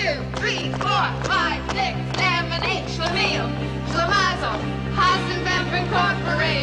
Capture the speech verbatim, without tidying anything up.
two, three, four, five, six, seven, eight, Schlemiel, Schlemazel, Haas and Van Brink Incorporated.